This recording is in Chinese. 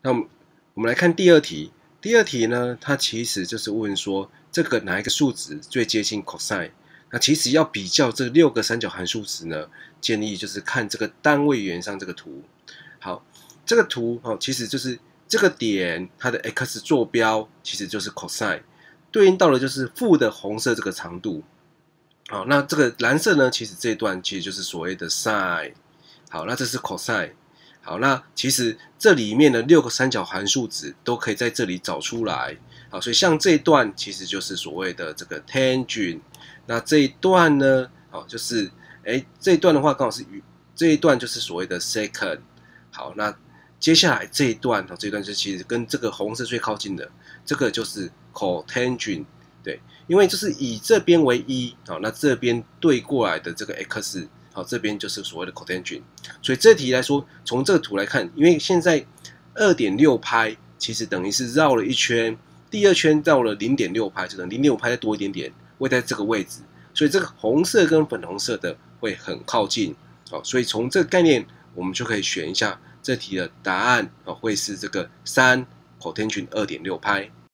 那我们来看第二题。第二题呢，它其实就是问说，这个哪一个数值最接近 cosine？ 那其实要比较这6个三角函数值呢，建议就是看这个单位圆上这个图。好，这个图其实就是这个点它的 x 坐标其实就是 cosine， 对应到的就是负的红色这个长度。好，那这个蓝色呢，其实这一段其实就是所谓的 sin。好，那这是 cosine。好，那其实这里面的6个三角函数值都可以在这里找出来。好，所以像这一段其实就是所谓的这个 tangent。那这一段呢，就是这一段的话刚好是这一段就是所谓的 secant。好，那接下来这一段这一段就其实跟这个红色最靠近的，这个就是 cotangent。对，因为就是以这边为1，那这边对过来的这个 x。好，这边就是所谓的 cotangent。所以这题来说，从这个图来看，因为现在 2.6 拍其实等于是绕了一圈，第二圈绕了 0.6 拍，就等于 0.5 拍再多一点点，会在这个位置。所以这个红色跟粉红色的会很靠近。好，所以从这个概念，我们就可以选一下这题的答案，会是这个3 cotangent 2.6 拍。